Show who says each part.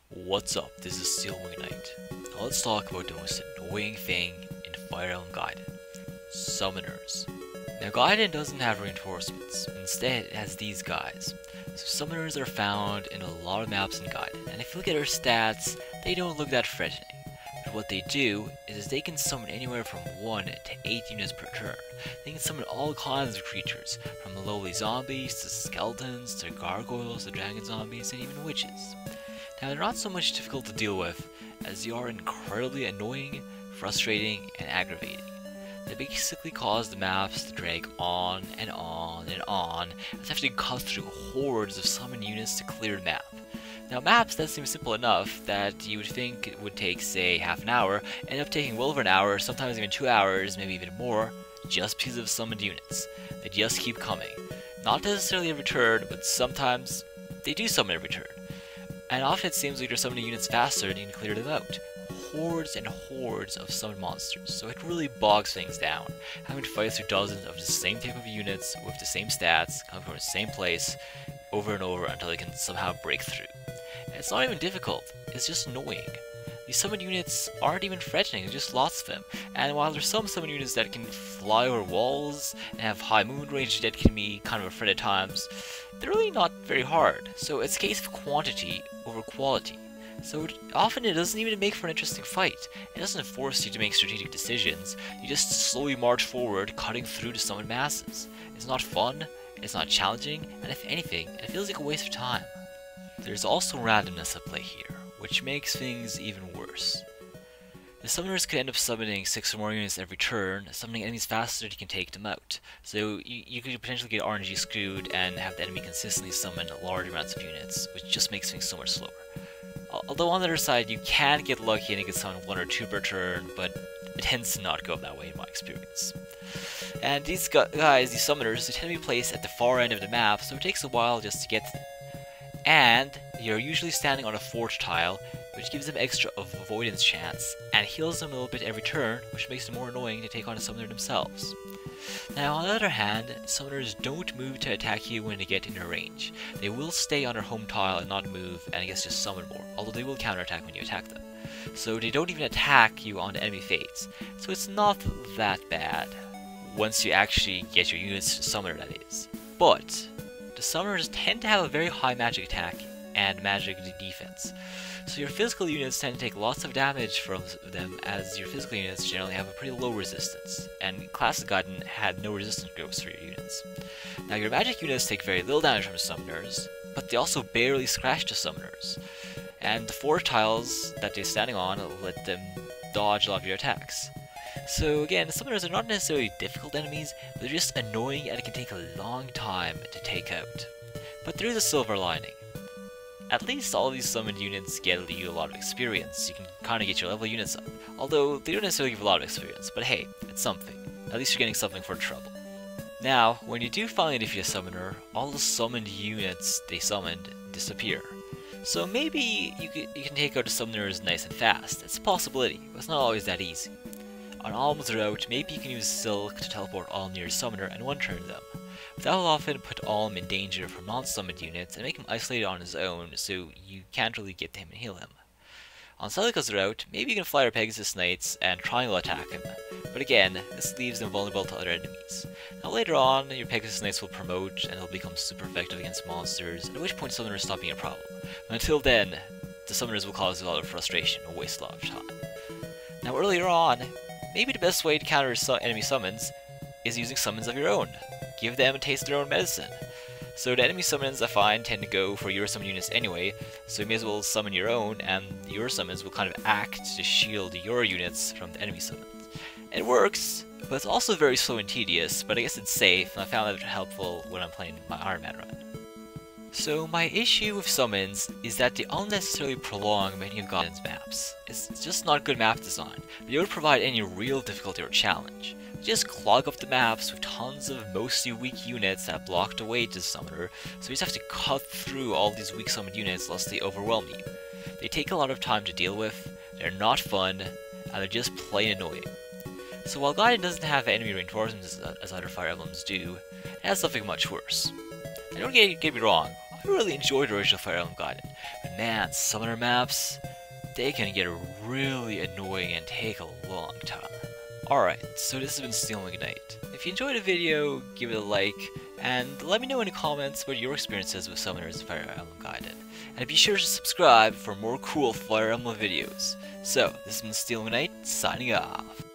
Speaker 1: What's up, this is SteelWingKnight. Now let's talk about the most annoying thing in Fire Emblem Gaiden. Summoners. Now Gaiden doesn't have reinforcements, instead it has these guys. So summoners are found in a lot of maps in Gaiden, and if you look at their stats, they don't look that threatening. But what they do is they can summon anywhere from 1 to 8 units per turn. They can summon all kinds of creatures, from lowly zombies to skeletons to gargoyles to dragon zombies and even witches. Now they're not so much difficult to deal with, as they are incredibly annoying, frustrating, and aggravating. They basically cause the maps to drag on and on and on, as they have to cut through hordes of summoned units to clear the map. Now maps that seem simple enough that you would think it would take, say, half an hour, end up taking well over an hour, sometimes even 2 hours, maybe even more, just because of summoned units. They just keep coming. Not necessarily every turn, but sometimes they do summon every turn. And often it seems like you're summoning units faster than you can clear them out. Hordes and hordes of summoned monsters, so it really bogs things down, having to fight through dozens of the same type of units with the same stats, coming from the same place, over and over until they can somehow break through. And it's not even difficult, it's just annoying. These summoned units aren't even threatening, there's just lots of them, and while there's some summoned units that can fly over walls and have high movement range that can be kind of a threat at times, they're really not very hard, so it's a case of quantity over quality. So often it doesn't even make for an interesting fight. It doesn't force you to make strategic decisions, you just slowly march forward, cutting through the summoned masses. It's not fun, it's not challenging, and if anything, it feels like a waste of time. There's also randomness at play here, which makes things even worse. The summoners could end up summoning 6 or more units every turn, summoning enemies faster than you can take them out. So you could potentially get RNG screwed and have the enemy consistently summon large amounts of units, which just makes things so much slower. Although on the other side, you can get lucky and you can summon 1 or 2 per turn, but it tends to not go that way in my experience. And these guys, these summoners, they tend to be placed at the far end of the map, so it takes a while just to get to them. And you're usually standing on a forge tile, which gives them extra avoidance chance, and heals them a little bit every turn, which makes them more annoying to take on a summoner themselves. Now on the other hand, summoners don't move to attack you when they get in your range. They will stay on their home tile and not move, and I guess just summon more, although they will counterattack when you attack them. So they don't even attack you on the enemy phase, so it's not that bad, once you actually get your units to summoner, that is. But the summoners tend to have a very high magic attack and magic defense. So your physical units tend to take lots of damage from them, as your physical units generally have a pretty low resistance, and Classic Gaiden had no resistance growth for your units. Now your magic units take very little damage from summoners, but they also barely scratch the summoners, and the 4 tiles that they're standing on let them dodge a lot of your attacks. So again, the summoners are not necessarily difficult enemies, but they're just annoying and it can take a long time to take out. But there is a silver lining. At least all these summoned units get you a lot of experience. You can kind of get your level units up. Although, they don't necessarily give a lot of experience, but hey, it's something. At least you're getting something for the trouble. Now, when you do finally defeat a summoner, all the summoned units they summoned disappear. So maybe you can take out the summoners nice and fast. It's a possibility, but it's not always that easy. On Alm's route, maybe you can use Silk to teleport Alm near your summoner and one-turn them. But that will often put Alm in danger from non-summoned units and make him isolated on his own, so you can't really get to him and heal him. On Celica's route, maybe you can fly your Pegasus Knights and triangle attack him, but again, this leaves them vulnerable to other enemies. Now later on, your Pegasus Knights will promote and they'll become super effective against monsters, at which point summoners stop being a problem. But until then, the summoners will cause a lot of frustration and waste a lot of time. Now earlier on, maybe the best way to counter enemy summons is using summons of your own. Give them a taste of their own medicine. So the enemy summons I find tend to go for your summon units anyway, so you may as well summon your own, and your summons will kind of act to shield your units from the enemy summons. It works, but it's also very slow and tedious, but I guess it's safe, and I found that helpful when I'm playing my Iron Man run. So my issue with summons is that they unnecessarily prolong many of Gaiden's maps. It's just not good map design. They don't provide any real difficulty or challenge. They just clog up the maps with tons of mostly weak units that block the way to the summoner, so you just have to cut through all these weak summoned units lest they overwhelm you. They take a lot of time to deal with, they're not fun, and they're just plain annoying. So while Gaiden doesn't have enemy reinforcements as other Fire Emblems do, it has something much worse. Now don't get me wrong, I really enjoyed the original Fire Emblem Gaiden, but man, summoner maps, they can get really annoying and take a long time. Alright, so this has been SteelWingKnight. If you enjoyed the video, give it a like, and let me know in the comments what your experiences with summoners in Fire Emblem Gaiden. And be sure to subscribe for more cool Fire Emblem videos. So, this has been SteelWingKnight, signing off.